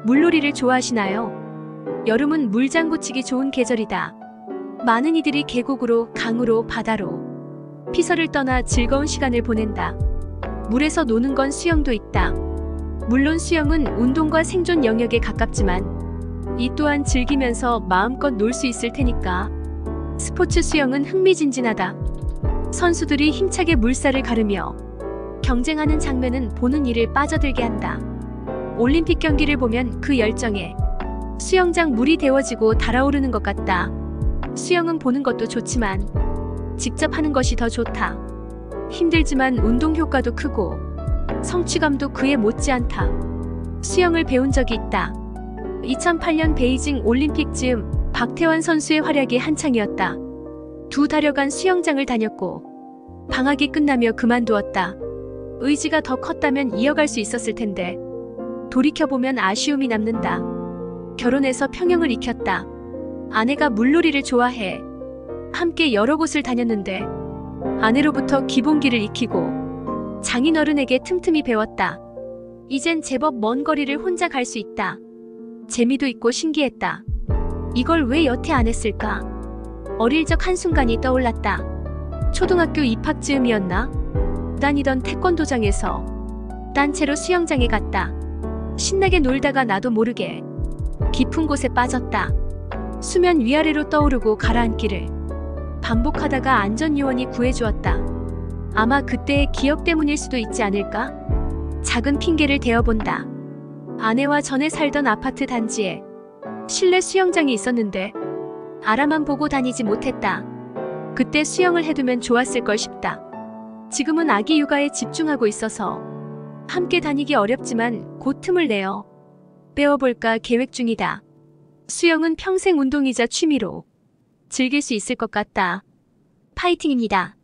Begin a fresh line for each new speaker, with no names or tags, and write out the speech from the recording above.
물놀이를 좋아하시나요? 여름은 물장구 치기 좋은 계절이다. 많은 이들이 계곡으로, 강으로, 바다로 피서를 떠나 즐거운 시간을 보낸다. 물에서 노는 건 수영도 있다. 물론 수영은 운동과 생존 영역에 가깝지만 이 또한 즐기면서 마음껏 놀 수 있을 테니까. 스포츠 수영은 흥미진진하다. 선수들이 힘차게 물살을 가르며 경쟁하는 장면은 보는 이를 빠져들게 한다. 올림픽 경기를 보면 그 열정에 수영장 물이 데워지고 달아오르는 것 같다. 수영은 보는 것도 좋지만 직접 하는 것이 더 좋다. 힘들지만 운동 효과도 크고 성취감도 그에 못지않다. 수영을 배운 적이 있다. 2008년 베이징 올림픽 즈음 박태환 선수의 활약이 한창이었다. 2달여간 수영장을 다녔고 방학이 끝나며 그만두었다. 의지가 더 컸다면 이어갈 수 있었을 텐데 돌이켜보면 아쉬움이 남는다. 결혼해서 평형을 익혔다. 아내가 물놀이를 좋아해. 함께 여러 곳을 다녔는데 아내로부터 기본기를 익히고 장인어른에게 틈틈이 배웠다. 이젠 제법 먼 거리를 혼자 갈 수 있다. 재미도 있고 신기했다. 이걸 왜 여태 안 했을까? 어릴 적 한순간이 떠올랐다. 초등학교 입학 즈음이었나? 다니던 태권도장에서 단체로 수영장에 갔다. 신나게 놀다가 나도 모르게 깊은 곳에 빠졌다. 수면 위아래로 떠오르고 가라앉기를 반복하다가 안전요원이 구해주었다. 아마 그때의 기억 때문일 수도 있지 않을까? 작은 핑계를 대어본다. 아내와 전에 살던 아파트 단지에 실내 수영장이 있었는데 알아만 보고 다니지 못했다. 그때 수영을 해두면 좋았을 걸 싶다. 지금은 아기 육아에 집중하고 있어서 함께 다니기 어렵지만 곧 틈을 내어 배워볼까 계획 중이다. 수영은 평생 운동이자 취미로 즐길 수 있을 것 같다. 파이팅입니다.